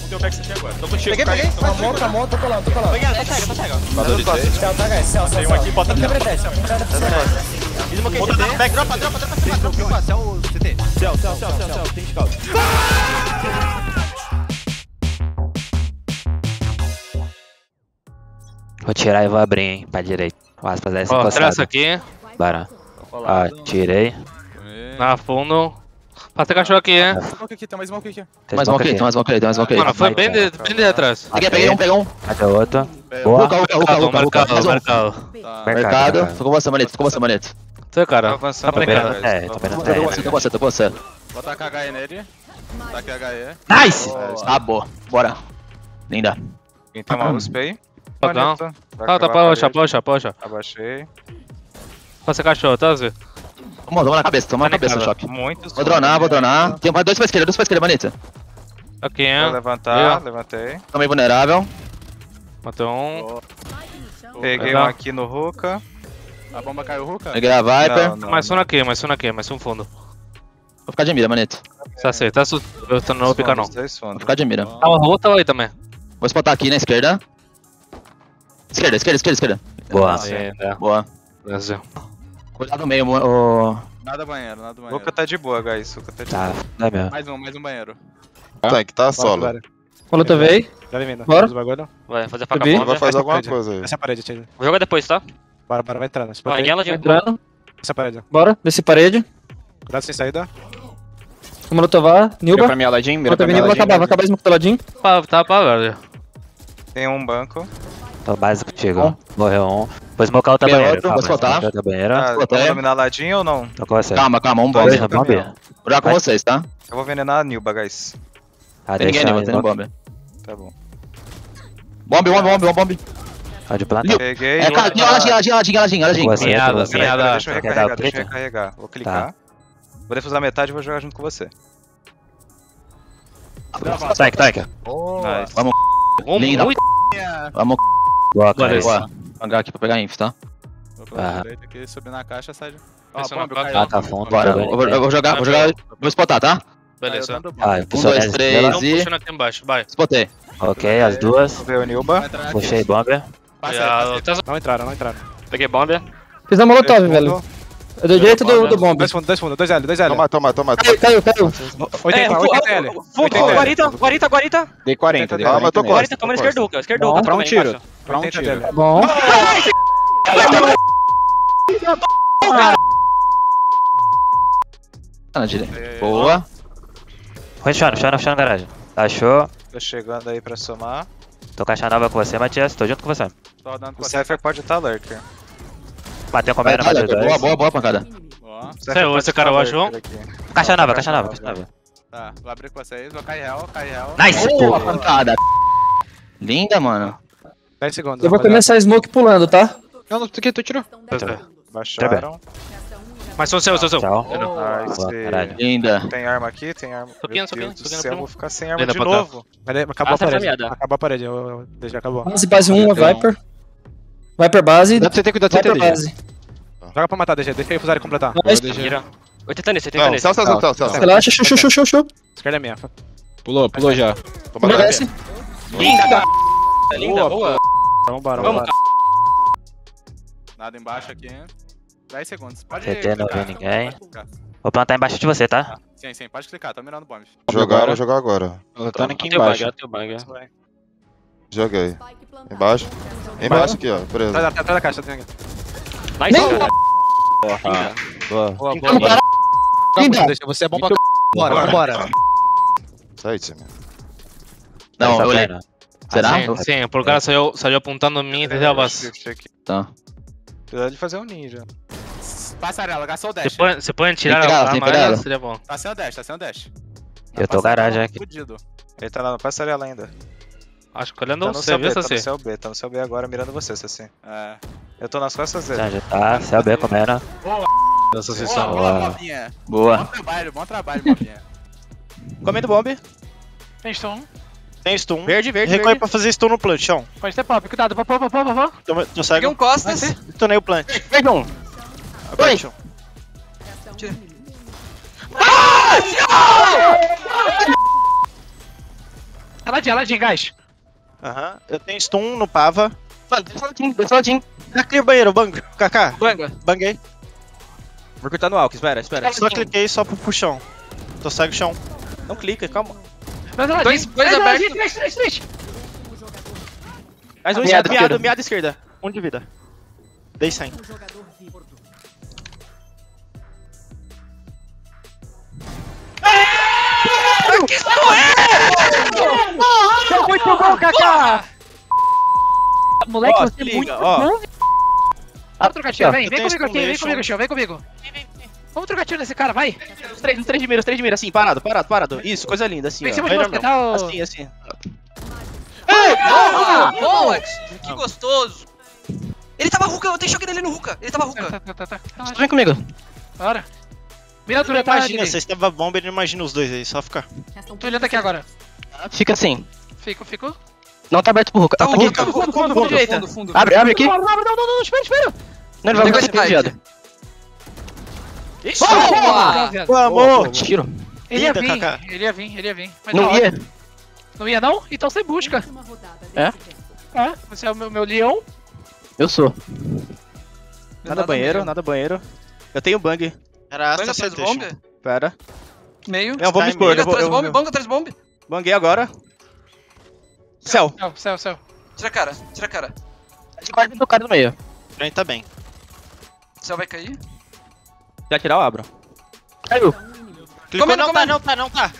tem o backstage agora. Tô contigo, peguei. Tá bom, tô colando. Peguei, tá cega. Céu, tá, guys. Céu. Tem um aqui, bota Tem aqui. quebra 10, céu. Desmoquei CT. Back, dropa. Céu, CT. Céu. Tem scout. Vou tirar e vou abrir, hein, pra direita. O aspas dessa Ó, encostada. traça aqui. Bora. Ó, tirei. Na fundo. Passa cachorro aqui, hein? Tem mais smoke aqui. Mais um aqui. Mano, foi bem de atrás. Peguei um. Cadê o outro? Boa. Mercado. Mercado. Tô com você, Manito. Você, cara. Avançando. Tá brincando. Tô vendo Tô com você. Vou tacar HE nele. Taquei HE. Nice! Ah, boa. Bora. Linda. Quem tem uma USP aí? Não. Tá Poxa. Abaixei. Passa cachorro, tá, Zé? Toma na cabeça, o choque. Muitos. Vou dronar. Tem dois pra esquerda, Manito. Aqui, Vou hein? levantar, levantei. Tô meio vulnerável. Matei um. Peguei um aqui no Ruka. A bomba caiu, Ruka? Peguei a Viper. Mais um aqui, mais um fundo. Vou ficar de mira, Manito. Tá certo, eu tô no pica não. Vou ficar de mira. Ah, o robô tava aí também. Vou spotar aqui na esquerda. Esquerda. Boa. Boa. Brasil. Cuidado no meio, o... Nada banheiro. Ruka tá de boa, guys. Ruka tá de boa. Tá, é mesmo. Mais um banheiro. Tank, tá solo. Quando tu veio, Já vem vindo. Bora. Faz o bagulho. Vai fazer Subi. faca Vai bomba. fazer alguma parede. coisa aí. Essa parede, Tchê. Vou jogar depois, tá? Bora, vai entrando. Essa Vai, parede. ela de entrando. Essa parede. Bora, desce parede. Cuidado sem saída. Vamos tovar. Nilba. Pra mim, Aladdin. Bota Nilba, vai acabar esse motoladinho. Tá pra velho. Tem um banco. Tô básico contigo. Morreu um. Vou smocar outra Meu banheira. outro, Calma, vou soltar. smocar outra banheira. Ah, vamos dominar ladinho ou não? Tô com você. Calma, um Dois bomb. no bomb? Vou jogar com vocês, tá? Eu vou venenar a Nilba, guys. Ah, Tem ninguém deixa nenhum, tem aí. bomb. Tá bom. Bomb. Pode plantar. Peguei. É, ladinho. Com você, Minhada, com você. minhada. Deixa eu Quer dar o recarregar, clique? deixa eu recarregar. Vou clicar. Vou defusar metade e vou jogar junto com você. Tank. Nice. Vamos. Linda. Vamos. Boa, Bora, cara. isso. Boa. Hangar aqui pra pegar inf, tá? Vou pela Ah. direita aqui, subir na caixa, sai de... Esse bomba, não caiu. Ah, tá fundo. Bora. Tá Eu vou jogar. Vou spotar, tá? Beleza. Caiu dando bomba. Vai, 1, 2, 3 Não e... puxando aqui embaixo, vai. Spotei. Ok, as duas. Vou ver o Nilba. Vai entrar aqui. Puxei bomber. Passa. Não entraram. Peguei bomba. Fiz a molotov, velho. É do direito do bomb. Dois fundos, 2L. Toma. Caiu. 80 L. 40. Dei 40. Calma, eu tô com 40, toma esquerdo, Lucas. Esquerdo, Bom. Lucas. Pra um também, tiro. embaixo. Pra um 80 tiro. dele. Bom. Tá na direita. Boa. Rushando na garagem. Achou. Tô chegando aí pra somar. Tô caixa nova com você, Matias. Tô junto com você. Tô rodando com o Cypher pode estar lurker. Bateu com a banheira, bateu dois. Boa pancada. Boa. Esse cara, eu acho. Caixa nova. Tá, vou abrir com vocês, vou cair real. Nice! Boa pancada. Linda, mano. 10 segundos. Eu vou começar a smoke pulando, tá? Não, tu tirou. Baixaram. Mas são seus. Tchau. Nice. Boa, caralho. Linda. Tem arma aqui, tem arma. Subindo, Meu Deus subindo, do subindo céu, pro- vou ficar sem arma Ainda de pra trás. novo. Acabou a Essa parede. caminhada. Acabou a parede. Já acabou. Base 1, Viper. Viper base. Cuidado, CT, cuidado, Viper CT. base. Joga pra matar, deixa aí fusar e completar. Nice. Tira. 80 nesse. Não, céu. Relaxa, show. Esquerda é minha. Pulou já. Desce. Linda, boa. Vambora. Nada embaixo aqui. 10 segundos. Pode CT não clicar, viu ninguém. pode clicar. Vou plantar embaixo de você, tá? Sim, pode clicar, tô mirando o bomb. Jogar agora. Lutando aqui embaixo. Joguei. Embaixo aqui, ó. Preso. Atrás da caixa, tem aqui. Nice, Boa. Boa. Linda. Deixa, você é bom pra c... Bora. Sai, time. Não, Tá eu olhei. vendo? Será? Sim, porque o cara saiu apontando em mim desde a base. Tá. Precisa de fazer um ninja. Passarela, gastou o dash. Você pode tirar pegar ela, a tem que pegar arma, ela. seria bom. Tá sem o dash, tá sem o dash. Eu tô garagem aqui. Fudido. Ele tá lá na passarela ainda. Acho que olhando Tá no você, céu viu, B, tá Saci? no céu B, tá no céu B agora mirando você, Saci. É. Eu tô nas costas dele. Já tá. Céu B comendo. Essa Boa, sessão. boa, Boa. Mobinha. Boa. Bom trabalho, Mobinha. Comendo bomb. Tem stun. Tem stun. Verde. Recorre pra fazer stun no plant, chão. Pode ter pop, cuidado. Pop. Tô Peguei cego. um costas. Detonei o plant. Pega um. Agora, chão. Ladinho, gás. Aham. Eu tenho stun no Pava. Mano, dois ladinho. Tá clear banheiro, bang. Kaká. Banga. Banguei. Vou cortar no Alck, espera. Só cliquei só pro chão. Tô cego chão. Não clica, calma. Dois abertos. Três. Mais um miado esquerda. 1 de vida. Dei 100. Muito bom, Kaká! Moleque, Ó, você se é liga, muito ó. bom. Vamos trocar tiro, vem eu tenho comigo aqui, vem exclamation. comigo, Chão, vem comigo. Vamos trocar tiro nesse cara, vai. Os três de mira, assim, parado. Isso, coisa linda, assim, Vem em ó. cima de você, dá o... Assim. Boa! Que gostoso! Ele tava Ruka, eu dei choque nele no Ruka. Ele tava Ruka. Tá. Vem comigo. Bora. Mira Tu a tá, imagina, Dini. vocês estavam bomba, ele não imagina os dois aí, só ficar. Tô olhando aqui agora. Fica assim. Fico. Não tá aberto pro Ruka. Tá Tá aqui. Fundo, direita. Fundo. Abre aqui. Não, espera. Não, ele vai Pegou ficar esse desviado. Boa! Vamos! Tiro. Ele ia Linda, vir, Kaká. ele ia vir. Mas Não na hora. ia? Não ia não? Então você busca. É? É, você é o meu leão. Eu sou. Nada banheiro. Eu tenho bang. Era Banga essa atrás do bomb. Pera. Meio. Eu vou me expor. Banga atrás do bomb, banga atrás do bomb. Banguei agora. Céu. Céu. Tira a cara. De quase do cara no meio. Pra mim tá bem. Céu vai cair. Já tirar o abro. Caiu. Clicou, Comendo. não tá.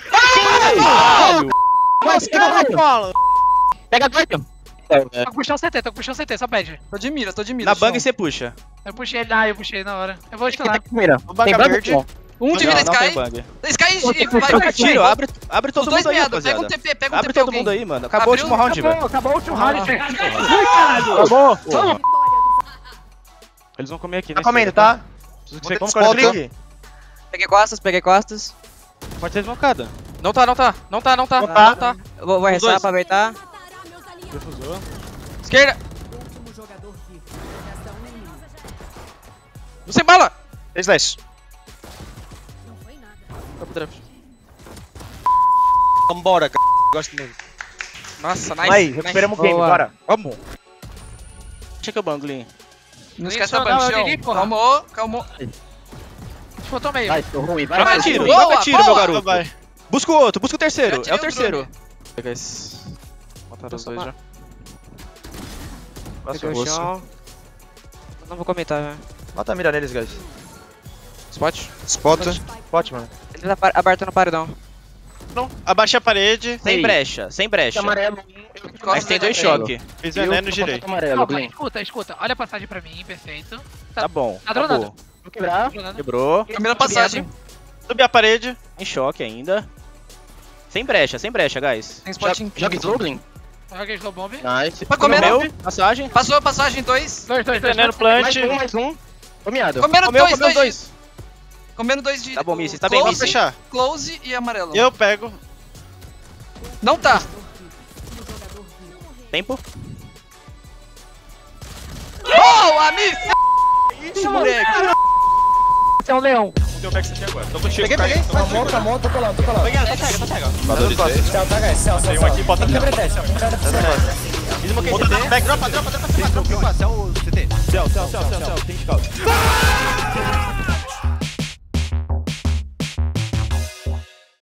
Mas que Cola! Pega a guarda. Tô puxando o CT, só pede. Tô de mira. Na bang você puxa. Eu puxei na hora. Eu vou Tem estilar. primeira. Baga Tem branco? verde. Não. Um de vida, Não tem Sky. bang. Sky vai. Troca tiro, abre todo Os dois mundo aí, meados. rapaziada. Pega um TP, pega um Abre TP todo alguém. mundo aí, mano. Acabou o último round, velho. Acabou o último round. Acabou. Eles vão comer aqui, né? Tá comendo, tá? Vamos correr. Peguei costas. Pode ser desmocada. Não tá. Não tá. Eu vou restar, aproveitar. Defusou. Esquerda. Você bala. 10. Vambora, c... Gosto muito. Nossa, nice. Aí, recuperamos o game, Boa. bora. Vamos. Checa o banglin. Não Isso, esquece a não, banshão. eu liguei, porra. Calmou. Botou meio. Vai, tô ruim. Vai, Troca vai. tiro, Boa, troca tiro, meu boa. garoto. Vai. Busca o outro, busca o terceiro. Eu É tirei o o terceiro. drone. Pega esse. Mataram os dois já. Peguei o chão. Não vou comentar, velho. Bota a mira neles, guys. Spot. Spot. Spot, mano. Ele tá aberto no paredão. Abaixei a parede. Sem brecha, sem brecha. Amarelo. Mas tem dois choques. Fiz veneno e girei. Amarelo, Calma, Glen. escuta. Olha a passagem pra mim, perfeito. Tá bom. Tá dronado. acabou. Vou quebrar. Quebrou. Primeira passagem. Subi a parede. Em choque ainda. Sem brecha, guys. Tem spot em... Joga slow, Glen. Joguei slow bomb. Nice. Tá comendo. Comeu, passagem. Passou, passagem 2. Dois. Veneno plant. Mais um. Ô, miado. Comendo Comeu 2. Comendo 2 de... Tá bom, Missy, tá bem, Vou Close, Missy. fechar. Close e amarelo. Eu pego. Não tá. Tempo. Boa, Miss! Isso, moleque. Você é um leão. Não tem o backstage agora. Tô contigo, Peguei. Tá bom, tô colando. Tá cego. Céu, tá gás. Céu. Tem um aqui, bota aqui. Fiz uma QT. Back, dropa. Céu. Tem scout.